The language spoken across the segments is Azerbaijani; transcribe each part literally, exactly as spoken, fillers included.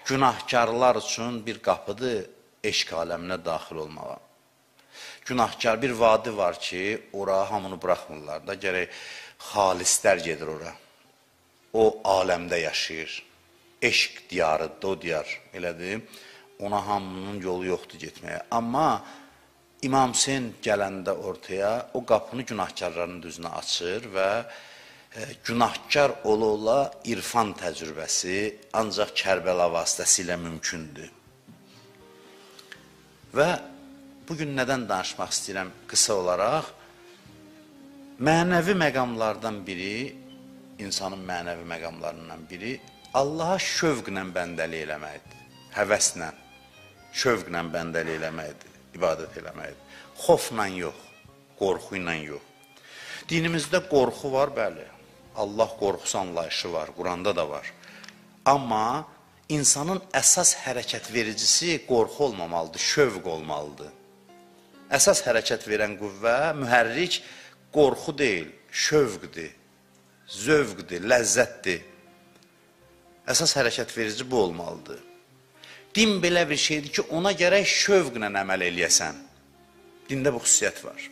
günahkarlar üçün bir qapıdır eşq aləminə daxil olmağa. Günahkar bir vadi var ki, ora hamını buraxmırlar da, gərək xalislər gedir ora. O aləmdə yaşayır. Eşq diyarıdır, o diyar, elədir. Ona hamının yolu yoxdur getməyə. Amma İmam Hüseyin gələndə ortaya o qapını günahkarların düzünə açır və e, günahkar ola-ola irfan təcrübəsi ancaq Kərbəla vasitəsilə mümkündür. Və bugün nədən danışmaq istəyirəm qısa olaraq? Mənəvi məqamlardan biri, insanın mənəvi məqamlarından biri Allaha şövqlə bəndəlik eləməkdir. Həvəslə, şövqlə bəndəlik eləməkdir, ibadət eləməkdir. Xofla yox, qorxu ilə yox. Dinimizdə qorxu var, bəli. Allah qorxusu anlayışı var, Quranda da var. Amma insanın əsas hərəkət vericisi qorxu olmamalıdır, şövq olmalıdır. Əsas hərəkət verən qüvvə, mühərrik qorxu deyil, şövqdir, zövqdir, ləzzətdir. Əsas hərəkət verici bu olmalıdır. Din belə bir şeydir ki, ona gərək şövqlə əməl eləyəsən. Dində bu xüsusiyyət var.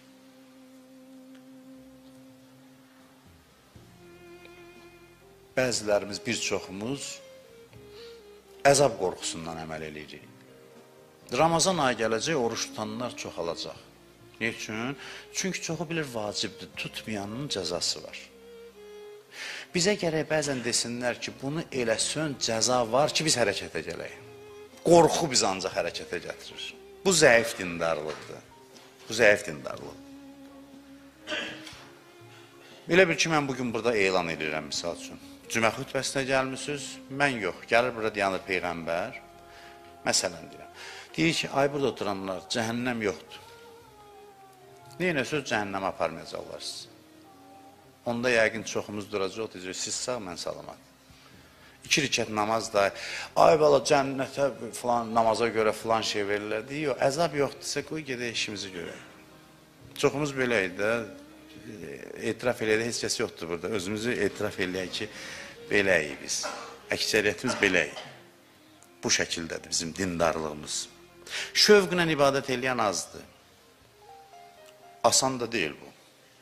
Bəzilərimiz, bir çoxumuz əzab qorxusundan əməl eləyirik. Ramazan ayı gələcək, oruç tutanlar çoxalacaq. Ne üçün? Çünki çoxu bilir vacibdir, tutmayanın cəzası var. Bizə gərək bəzən desinlər ki, bunu eləsən, cəza var ki, biz hərəkətə gələk. Qorxu bizi ancaq hərəkətə gətirir. Bu zəif dindarlıqdır. Bu zəif dindarlıq. Elə bil ki, mən bugün burada elan edirəm, misal üçün. Cümə xütbəsinə gəlmişsiniz, mən yox. Gəlir burada dayanır Peyğəmbər. Məsələn deyirəm. Deyir ki, ay burada oturanlar, cəhənnəm yoxdur. Neyinə söz cəhənnəmə aparmayacaqlar sizi. Onda yəqin çoxumuz duracaq, deyəcək, siz sağ, mən salamat. İki rükət namaz da, ay bala cənnətə falan, namaza görə filan şey verirlər, deyir, yox, əzab yoxdursa, qoy gedək işimizi görək. Çoxumuz beləyik də, etiraf eləyək, heç kəs yoxdur burada, özümüzü etiraf eləyək ki, beləyik biz, əksəriyyətimiz beləyik. Bu şəkildədir bizim dindarlığımız. Şövqlə ibadət eləyən azdır. Asan da deyil bu.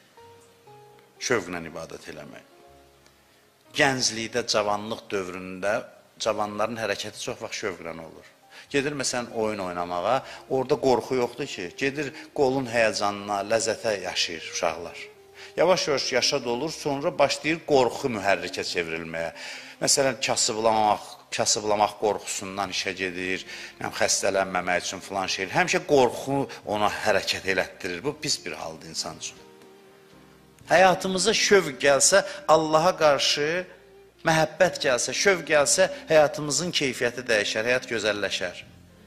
Şövqlə ibadət eləmək. Gənclikdə, cavanlıq dövründə cavanların hərəkəti çox vaxt şövqlə olur. Gedir məsələn oyun oynamağa, orada qorxu yoxdur ki, gedir qolun həyəcanına, ləzzətə yaşayır uşaqlar. Yavaş-yavaş yaşa dolur, sonra başlayır qorxu mühərrikə çevrilməyə. Məsələn, kasıblamaq, kasıblamaq qorxusundan işə gedir, xəstələnməmək üçün filan şey. Həmişə qorxu ona hərəkət elətdirir. Bu pis bir haldır insan üçün. Həyatımıza şövq gəlsə, Allaha qarşı məhəbbət gəlsə, şövq gəlsə, həyatımızın keyfiyyəti dəyişər, həyat gözəlləşər.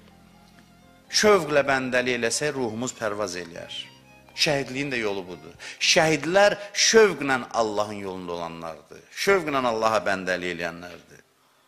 Şövqlə bəndəlik eləsək, ruhumuz pərvaz eləyər. Şəhidliyin də yolu budur. Şəhidlər şövqlə Allahın yolunda olanlardır. Şövqlə Allaha bəndəlik eləyənlərdir.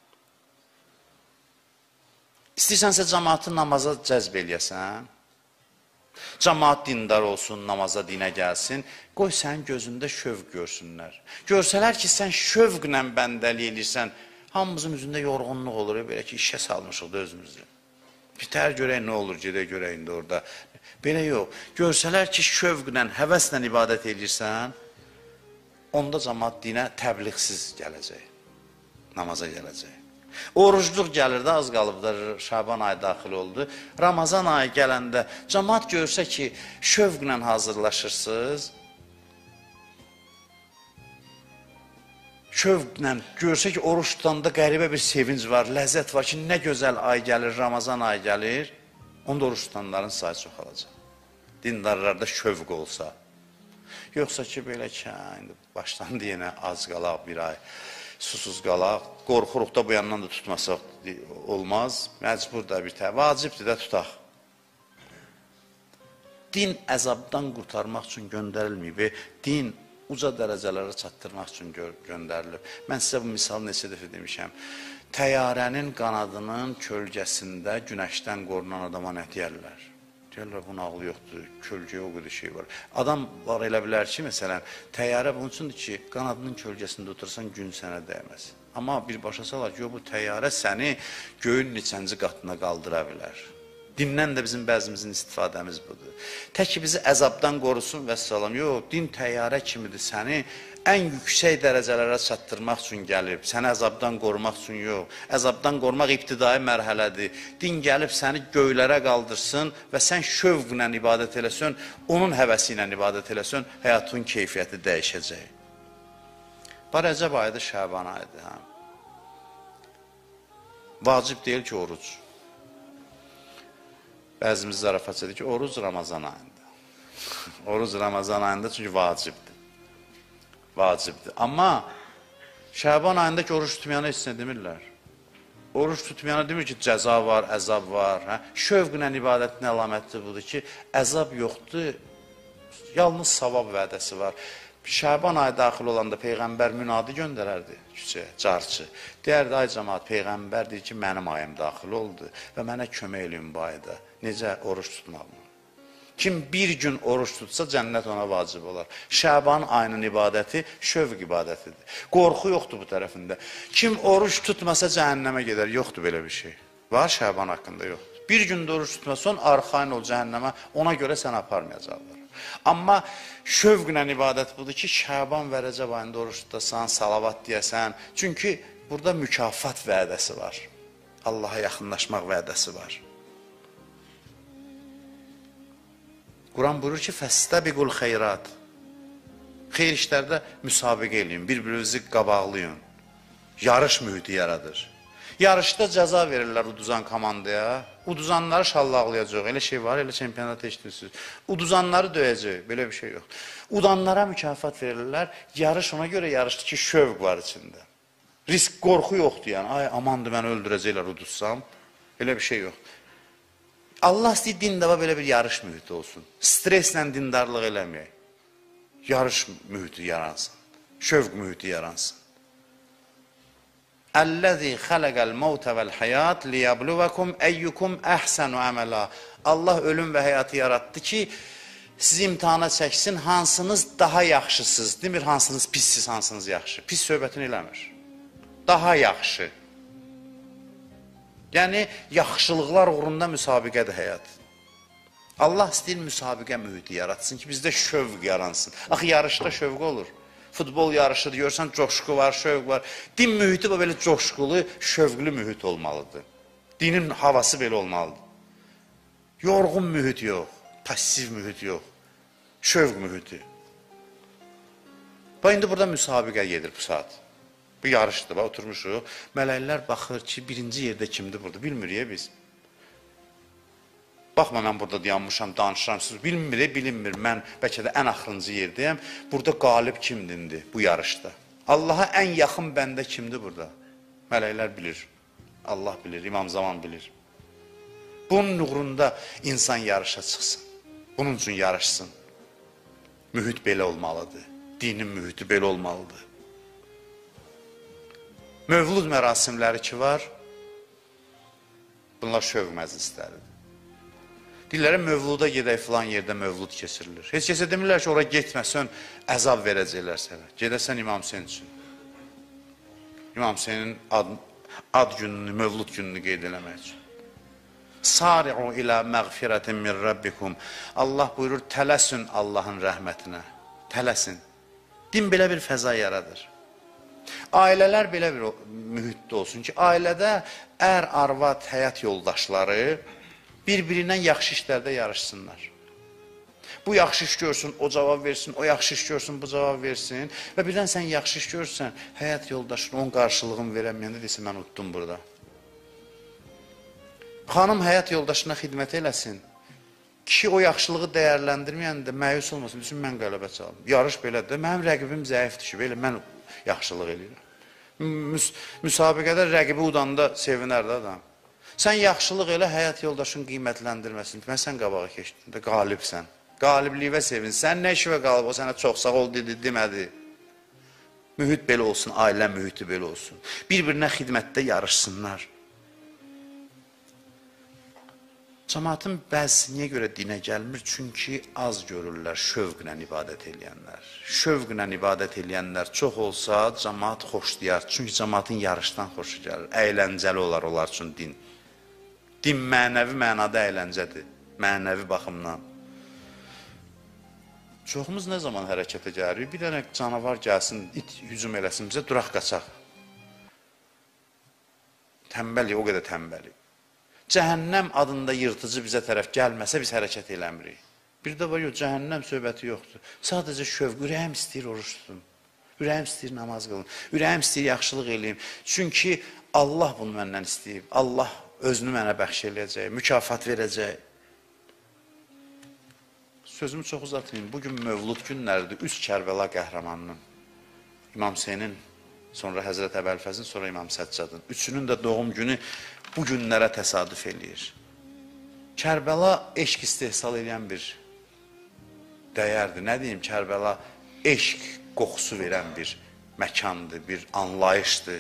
İstəyirsənsə, cəmaatı namaza cəzb eləyəsən, cəmaat dindar olsun, namaza, dinə gəlsin, qoy sənin gözündə şövq görsünlər. Görsələr ki, sən şövqlə bəndəlik eləyirsən, hamımızın üzündə yorğunluq olur, belə ki, işə salmışıq da özümüzü. Bitər görək, nə olur, gedək görək indi orada. Belə yox, görsələr ki, şövqlə, həvəslə ibadət eləyirsən, onda cəmaat dinə təbliğsiz gələcək, namaza gələcək. Orucluq gəlir də, az qalıbdır, Şaban ayı daxil oldu. Ramazan ayı gələndə cəmaat görsə ki, şövqlə hazırlaşırsınız, şövqlə görsə ki, oruç tutanda qəribə bir sevinc var, ləzzət var ki, nə gözəl ay gəlir, Ramazan ayı gəlir, onda oruç tutanların sayı çoxalacaq. Dindarlarda şövq olsa. Yoxsa ki, belə ki, indi başlandı yenə az qalaq bir ay. Susuz qalaq, qorxuruq da bu yandan da tutmasaq olmaz, məcbur da bir tə, vacibdir də tutaq. Din əzabdan qurtarmaq üçün göndərilməyib, din uca dərəcələrə çatdırmaq üçün gö göndərilib. Mən sizə bu misalı neçə dəfə demişəm, təyyarənin qanadının kölgəsində günəşdən qorunan adama nə deyərlər? Deyərlər, bunun ağlı yoxdur, kölgəyə o qədər şey var. Adam var elə bilər ki, məsələn, təyyarə bunun üçündür ki, qanadının kölgəsində otursan, gün sənə dəyməz. Amma birbaşa salar ki, bu təyyarə səni göyün neçənci qatına qaldıra bilər. Dindən də bizim bəzimizin istifadəmiz budur. Tək ki, bizi əzabdan qorusun və salam. Yox, din təyyarə kimidir, səni ən yüksək dərəcələrə çatdırmaq üçün gəlib, səni əzabdan qorumaq üçün yox. Əzabdan qorumaq ibtidai mərhələdir. Din gəlib səni göylərə qaldırsın və sən şövqlə ibadət eləsən, onun həvəsi ilə ibadət eləsən, həyatın keyfiyyəti dəyişəcək. Var Rəcəb ayıdır, Şəban ayıdır. Hə? Vacib deyil ki, oruc. Bəzimiz zarafat edir ki, oruc Ramazan ayında. Oruc Ramazan ayında çünki vacibdir. Vacibdir. Amma Şəban ayında ki, oruç tutmayana heç nə demirlər. Oruç tutmayana demir ki, cəza var, əzab var. Hə? Şövqlə ibadətin əlaməti budur ki, əzab yoxdur, yalnız savab vədəsi var. Şəban ayı daxil olanda Peyğəmbər münadi göndərərdi küçəyə, carçı. Deyərdi, ay cəmaat, Peyğəmbər deyir ki, mənim ayım daxil oldu və mənə kömək eləyin bu ayda. Necə oruç tutmaqla? Kim bir gün oruç tutsa, cənnət ona vacib olar. Şəban ayının ibadəti şövq ibadətidir. Qorxu yoxdur bu tərəfində. Kim oruç tutmasa cəhənnəmə gedər. Yoxdur belə bir şey. Var Şəban haqqında yoxdur. Bir gün də oruç tutmasan, arxain ol cəhənnəmə, ona görə səni aparmayacaqlar. Amma şövqlə ibadət budur ki, Şəban və Rəcəb ayında oruç tutasan, salavat deyəsən. Çünki burada mükafat vədəsi var. Allaha yaxınlaşmaq vədəsi var. Quran buyurur ki, fəstəbiqul xeyrat. Xeyr işlərdə müsabiqə eləyin, bir-birinizi qabaqlayın. Yarış mühiti yaradır. Yarışda cəza verirlər uduzan komandaya. Uduzanları şallaqlayacaq. Elə şey var, elə çempionat eşitirsiniz. Uduzanları döyəcək. Belə bir şey yox. Udanlara mükafat verirlər. Yarış ona görə yarışdır ki, şövq var içində. Risk, qorxu yoxdur yəni. Ay, amandır, məni öldürəcəklər uduzsam. Elə bir şey yox. Allah istəyir, dində belə bir yarış mühiti olsun. Streslə dindarlıq eləməyək. Yarış mühiti yaransın. Şövq mühiti yaransın. Əl-ləzi xələqəl mevtə vəl-həyat liyəbluvakum əyyukum əhsənu əmələ. Allah ölüm və həyatı yaratdı ki, sizi imtihana çəksin, hansınız daha yaxşısınız. Demir, hansınız pissiz, hansınız yaxşı. Pis söhbətini eləmir. Daha yaxşı. Yəni, yaxşılıqlar uğrunda müsabiqədir həyat. Allah istəyir müsabiqə mühiti yaratsın ki, bizdə şövq yaransın. Axı, yarışda şövq olur. Futbol yarışıdır, görsən, coşqu var, şövq var. Din mühiti bu, belə coşqulu, şövqlü mühit olmalıdır. Dinin havası belə olmalıdır. Yorğun mühit yox, passiv mühit yox, şövq mühiti. Bax, indi burada müsabiqə gedir bu saat. Bu yarışdır, bax, oturmuşuq. Mələklər baxır ki, birinci yerdə kimdir burada, bilmirik biz. Baxma, mən burada dayanmışam, danışıram, siz bilmir, bilinmir, mən bəlkə də ən axırıncı yerdəyəm. Burada qalib kimdir bu yarışda? Allaha ən yaxın bəndə kimdir burada? Mələklər bilir, Allah bilir, İmam Zaman bilir. Bunun uğrunda insan yarışa çıxsın, bunun üçün yarışsın. Mühit belə olmalıdır, dinin mühiti belə olmalıdır. Mövlud mərasimləri ki var, bunlar şövq məclisləridir. Dillərə mövluda gedək filan yerdə mövlud kesirilir. Heç kəsə demirlər ki, ora getməsən, əzab verəcəklər sənə. Gedəsən İmam Hüseyin üçün. İmam Hüseynin ad, ad gününü, mövlud gününü qeyd eləmək üçün. Sari'u ilə məğfirətin min Rabbikum. Allah buyurur, tələsin Allahın rəhmətinə. Tələsin. Din belə bir fəza yaradır. Ailələr belə bir mühitdə olsun ki, ailədə ər, arvad, həyat yoldaşları bir-birindən yaxşı işlərdə yarışsınlar. Bu yaxşı iş görsün, o cavab versin, o yaxşı iş görsün, bu cavab versin. Və birdən sən yaxşı iş görürsən, həyat yoldaşın onun qarşılığını verəməyəndə desin, mən utdum burada. Xanım həyat yoldaşına xidmət eləsin. Kişi o yaxşılığı dəyərləndirməyəndə məyus olmasın, düşün, mən qələbə çalım. Yarış belədir, mənim rəqibim zəifdir ki, belə mən yaxşılıq eləyirəm. Müs müsabiqədə rəqibi udanda sevinər də adam. Sən yaxşılıq elə, həyat yoldaşın qiymətləndirməsin. Mən sən qabağa keçdin də, qalibsən. Qalibliyivə sevin. Sən nə işivə qalib, o sənə çox sağ ol dedi, demədi. Mühit belə olsun, ailə mühiti belə olsun. Bir-birinə xidmətdə yarışsınlar. Cəmaatın bəzisi niyə görə dinə gəlmir? Çünki az görürlər şövqlə ibadət eləyənlər. Şövqlə ibadət eləyənlər çox olsa, cəmaat xoşlayar. Çünki cəmaatın yarışdan xoşu gəlir. Əyləncəli olar onlar üçün din. Din mənəvi mənada əyləncədir. Mənəvi baxımdan. Çoxumuz nə zaman hərəkətə gəlirik? Bir dənə canavar gəlsin, it hücum eləsin bizə, duraq qaçaq. Tənbəlik, o qədər tənbəlik. Cəhənnəm adında yırtıcı bizə tərəf gəlməsə biz hərəkət eləmirik. Bir də var, yox, cəhənnəm söhbəti yoxdur. Sadəcə şövq, ürəyim istəyir oruç tutum. Ürəyim istəyir namaz qılın. Ürəyim istəyir yaxşılıq eləyim. Çünki Allah bunu məndən istəyib. Allah özünü mənə bəxş eləyəcək, mükafat verəcək. Sözümü çox uzatmayayım. Bugün Mövlud günləridir. Üç Kərbəla qəhrəmanının. İmam Hüseynin, sonra Həzrət Əbəlfəzin, sonra İmam Səccadın. Üçünün də doğum günü bu günlərə təsadüf eləyir. Kərbəla eşq istehsal edən bir dəyərdir. Nə deyim, Kərbəla eşq qoxusu verən bir məkandır, bir anlayışdır.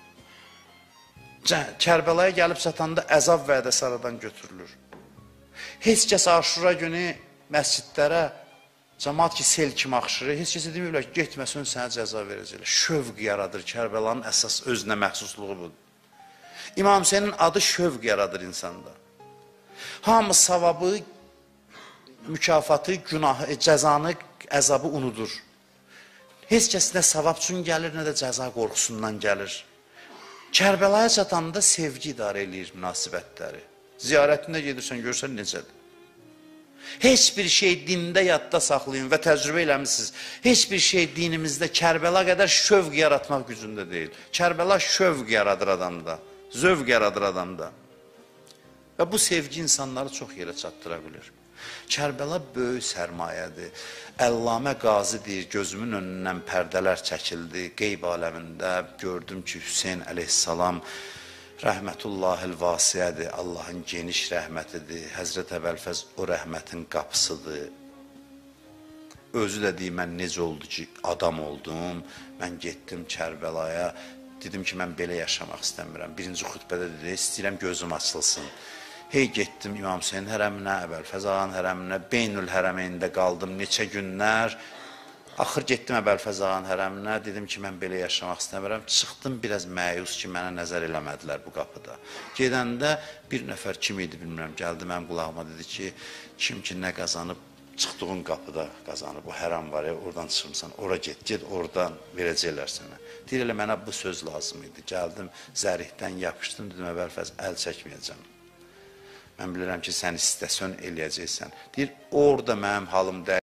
Kərbəlaya gəlib çatanda əzab vədəsi aradan götürülür. Heç kəs Aşura günü məscidlərə, cəmaat ki, sel kimi axşırır, heç kəsə deməyiblər ki, getməsin, sənə cəza verəcəklər. Şövq yaradır, Kərbəlanın əsas özünə məxsusluğu budur. İmam Hüseynin adı şövq yaradır insanda. Hamı savabı, mükafatı, günahı, cəzanı, əzabı unudur. Heç kəs nə savab üçün gəlir, nə də cəza qorxusundan gəlir. Kərbəlaya çatanda sevgi idarə eləyir münasibətləri. Ziyarətində gedirsən, görsən necədir. Heç bir şey dində yadda saxlayın və təcrübə eləmişsiniz. Heç bir şey dinimizdə Kərbəla qədər şövq yaratmaq gücündə deyil. Kərbəla şövq yaradır adamda, zövq yaradır adamda. Və bu sevgi insanları çox yerə çatdıra bilir. Kərbəla böyük sərmayədir. Əllamə Qazi deyir, gözümün önündən pərdələr çəkildi. Qeyb aləmində gördüm ki, Hüseyin əleyhissalam rəhmətullahil vasiyədir, Allahın geniş rəhmətidir. Həzrət Əbəlfəz o rəhmətin qapısıdır. Özü də deyir, mən necə oldu ki, adam oldum, mən getdim Kərbəlaya, dedim ki, mən belə yaşamaq istəmirəm. Birinci xütbədə dedi, istəyirəm gözüm açılsın. Hey getdim İmam Hüseyin hərəminə, Əbəlfəz ağanın hərəminə, Beynül hərəmeyində qaldım neçə günlər. Axır getdim Əbəlfəz ağanın hərəminə, dedim ki, mən belə yaşamaq istəmirəm. Çıxdım biraz məyus ki, mənə nəzər eləmədilər bu qapıda. Gedəndə bir nəfər kim idi bilmirəm, gəldi mənim qulağıma dedi ki, kim ki nə qazanıb, çıxdığın qapıda qazanıb, o hərəm var ya, oradan çıxırsan, ora get, get, oradan verəcəklər sənə. Deyir, elə mənə bu söz lazım idi. Gəldim, zərihdən yapışdım, dedim, Əbəlfəz, əl çəkməyəcəm. Mən bilirəm ki, sən istəsən eləyəcəksən. Deyir, orada mənim halım dəyişdi.